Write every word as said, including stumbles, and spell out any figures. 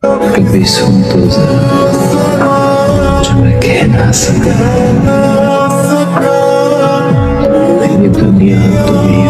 कभी सुन तो जरा जो मैं कह ना सका, ये दुनिया तुम्हें